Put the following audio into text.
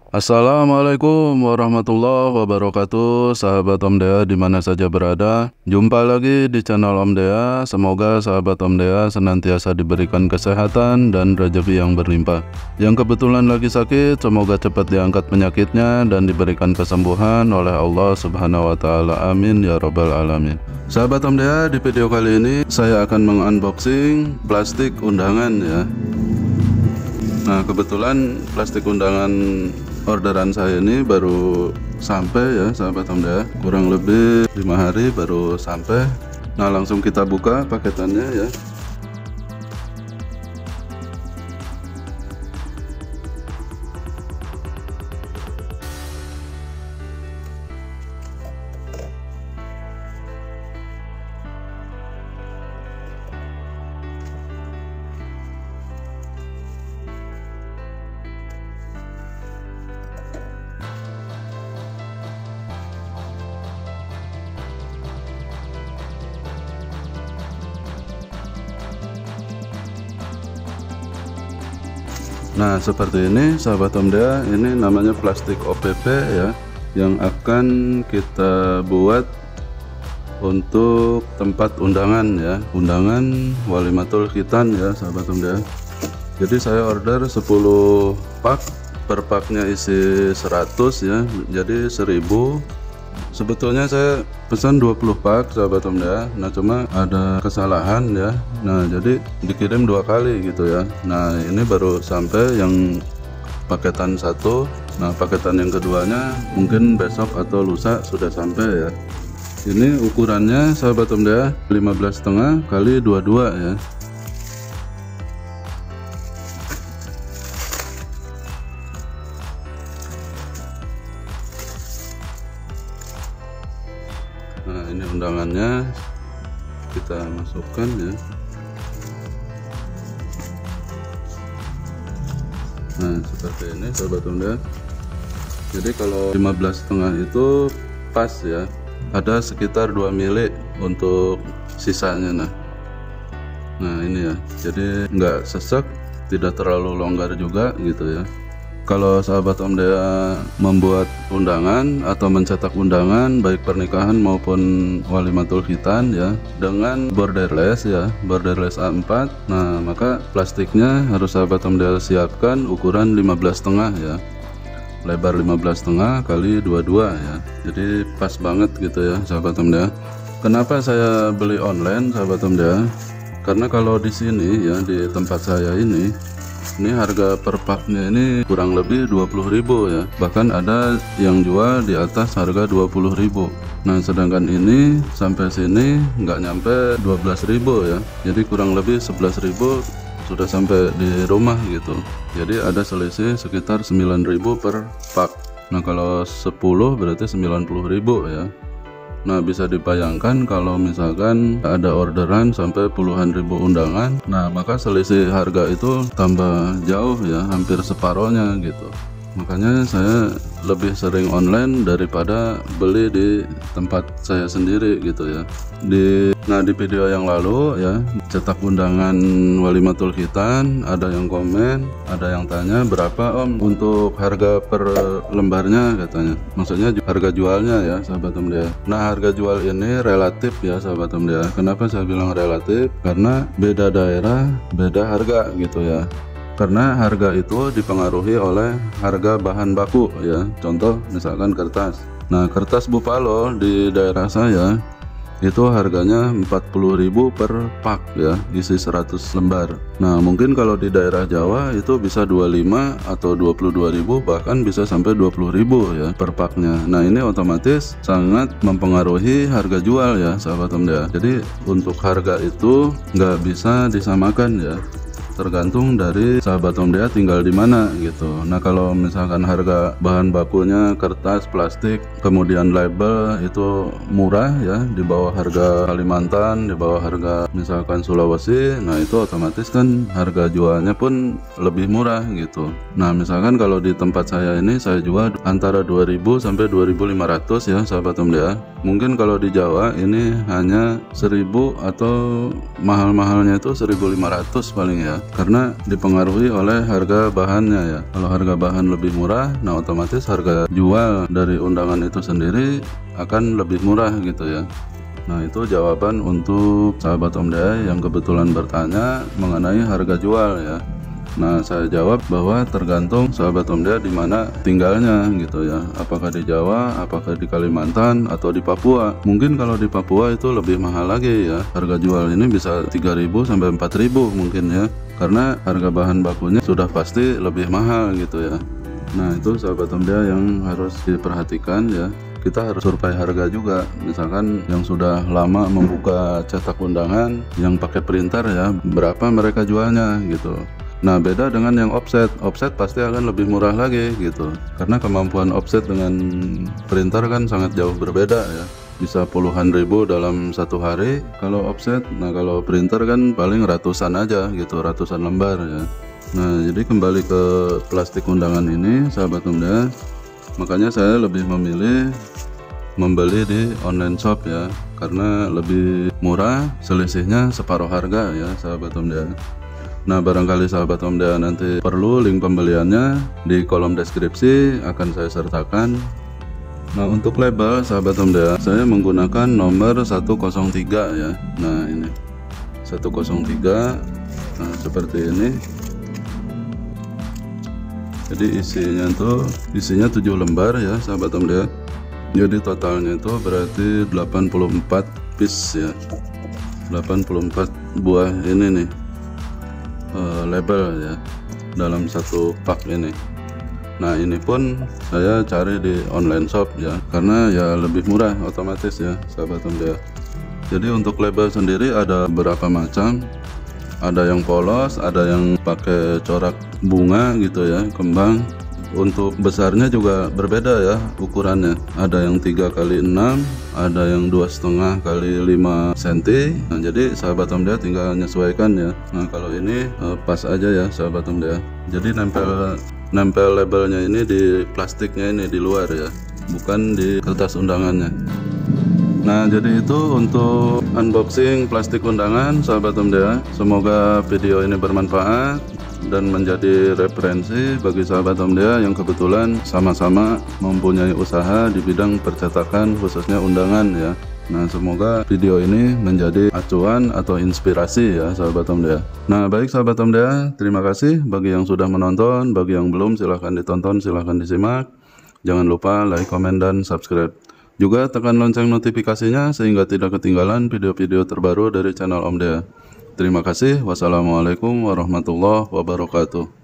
Assalamualaikum warahmatullahi wabarakatuh, sahabat Om Dea di mana saja berada. Jumpa lagi di channel Om Dea. Semoga sahabat Om Dea senantiasa diberikan kesehatan dan rezeki yang berlimpah. Yang kebetulan lagi sakit, semoga cepat diangkat penyakitnya dan diberikan kesembuhan oleh Allah Subhanahu wa Ta'ala. Amin ya Rabbal Alamin. Sahabat Om Dea, di video kali ini saya akan mengunboxing plastik undangan ya. Nah, kebetulan plastik undangan orderan saya ini baru sampai ya sahabat Om Dea, kurang lebih 5 hari baru sampai. Nah, langsung kita buka paketannya ya. Nah, seperti ini sahabat Om Dea, ini namanya plastik OPP ya, yang akan kita buat untuk tempat undangan ya, undangan Walimatul Khitan ya sahabat Om Dea. Jadi saya order 10 pak, per paknya isi 100 ya, jadi 1000. Sebetulnya saya pesan 20 pak sahabat Om Dea. Nah, cuma ada kesalahan ya. Nah, jadi dikirim 2 kali gitu ya. Nah, ini baru sampai yang paketan 1. Nah, paketan yang keduanya mungkin besok atau lusa sudah sampai ya. Ini ukurannya sahabat Om Dea 15,5 kali 22 ya. Nah, ini undangannya kita masukkan ya. Nah, seperti ini sahabat Om Dea. Jadi kalau 15,5 itu pas ya, ada sekitar 2 mili untuk sisanya. Nah ini ya, jadi nggak sesek, tidak terlalu longgar juga gitu ya. Kalau sahabat Om Dea membuat undangan atau mencetak undangan baik pernikahan maupun Walimatul Khitan ya, dengan borderless ya, borderless A4, nah maka plastiknya harus sahabat Om Dea siapkan ukuran 15,5 ya, lebar 15,5 kali 22 ya. Jadi pas banget gitu ya sahabat Om Dea. Kenapa saya beli online sahabat Om Dea? Karena kalau di sini ya, di tempat saya ini harga per paknya ini kurang lebih 20.000 ya, bahkan ada yang jual di atas harga 20.000. Nah, sedangkan ini sampai sini nggak nyampe 12.000 ya, jadi kurang lebih 11.000 sudah sampai di rumah gitu. Jadi ada selisih sekitar 9.000 per pak. Nah, kalau 10 berarti 90.000 ya. Nah, bisa dibayangkan kalau misalkan ada orderan sampai puluhan ribu undangan, nah maka selisih harga itu tambah jauh ya, hampir separohnya gitu. Makanya saya lebih sering online daripada beli di tempat saya sendiri gitu ya. Nah, di video yang lalu ya, cetak undangan Walimatul Khitan, ada yang komen, ada yang tanya berapa Om untuk harga per lembarnya katanya. Maksudnya harga jualnya ya sahabat Om Dea. Nah, harga jual ini relatif ya sahabat Om Dea. Kenapa saya bilang relatif? Karena beda daerah, beda harga gitu ya. Karena harga itu dipengaruhi oleh harga bahan baku ya. Contoh misalkan kertas. Nah, kertas Bupalo di daerah saya itu harganya 40.000 per pak ya, isi 100 lembar. Nah, mungkin kalau di daerah Jawa itu bisa 25 atau 22.000, bahkan bisa sampai 20.000 ya per paknya. Nah, ini otomatis sangat mempengaruhi harga jual ya sahabat Om Dea. Jadi untuk harga itu nggak bisa disamakan ya, tergantung dari sahabat Om Dea tinggal di mana gitu. Nah, kalau misalkan harga bahan bakunya kertas, plastik, kemudian label itu murah ya, di bawah harga Kalimantan, di bawah harga misalkan Sulawesi, nah itu otomatis kan harga jualnya pun lebih murah gitu. Nah, misalkan kalau di tempat saya ini saya jual antara 2.000 sampai 2.500 ya sahabat Om Dea. Mungkin kalau di Jawa ini hanya 1.000 atau mahal-mahalnya itu 1.500 paling ya. karena dipengaruhi oleh harga bahannya ya. Kalau harga bahan lebih murah, nah otomatis harga jual dari undangan itu sendiri akan lebih murah gitu ya. Nah itu jawaban untuk sahabat Om Dea yang kebetulan bertanya mengenai harga jual ya. Nah saya jawab bahwa tergantung sahabat Om Dea di mana tinggalnya gitu ya. Apakah di Jawa, apakah di Kalimantan, atau di Papua. Mungkin kalau di Papua itu lebih mahal lagi ya. Harga jual ini bisa 3.000 sampai 4.000 mungkin ya. Karena harga bahan bakunya sudah pasti lebih mahal gitu ya. Nah itu sahabat Om Dea yang harus diperhatikan ya. Kita harus survei harga juga. Misalkan yang sudah lama membuka cetak undangan yang pakai printer ya, berapa mereka jualnya gitu. Nah beda dengan yang offset. Offset pasti akan lebih murah lagi gitu, karena kemampuan offset dengan printer kan sangat jauh berbeda ya. Bisa puluhan ribu dalam satu hari kalau offset. Nah kalau printer kan paling ratusan aja gitu, ratusan lembar ya. Nah jadi kembali ke plastik undangan ini sahabat Om Dea, makanya saya lebih memilih membeli di online shop ya, karena lebih murah, selisihnya separuh harga ya sahabat Om Dea. Nah barangkali sahabat Om Dea nanti perlu link pembeliannya, di kolom deskripsi akan saya sertakan. Nah untuk label sahabat Om Dea, saya menggunakan nomor 103 ya. Nah ini 103, nah seperti ini. Jadi isinya 7 lembar ya sahabat Om Dea. Jadi totalnya itu berarti 84 piece ya, 84 buah ini nih label ya dalam satu pak ini. Nah ini pun saya cari di online shop ya, karena ya lebih murah otomatis ya sahabat Om Dea. Jadi untuk label sendiri ada beberapa macam, ada yang polos, ada yang pakai corak bunga gitu ya, kembang. Untuk besarnya juga berbeda ya ukurannya, ada yang 3x6, ada yang 2,5 x 5 cm. Nah jadi sahabat Om Dea tinggal menyesuaikan ya. Nah kalau ini pas aja ya sahabat Om Dea. Jadi nempel labelnya ini di plastiknya ini di luar ya, bukan di kertas undangannya. Nah jadi itu untuk unboxing plastik undangan sahabat Om Dea. Semoga video ini bermanfaat dan menjadi referensi bagi sahabat Om Dea yang kebetulan sama-sama mempunyai usaha di bidang percetakan khususnya undangan ya. Nah semoga video ini menjadi acuan atau inspirasi ya sahabat Om Dea. Nah baik sahabat Om Dea, terima kasih bagi yang sudah menonton. Bagi yang belum silahkan ditonton, silahkan disimak. Jangan lupa like, komen, dan subscribe. Juga tekan lonceng notifikasinya sehingga tidak ketinggalan video-video terbaru dari channel Om Dea. Terima kasih. Wassalamualaikum warahmatullahi wabarakatuh.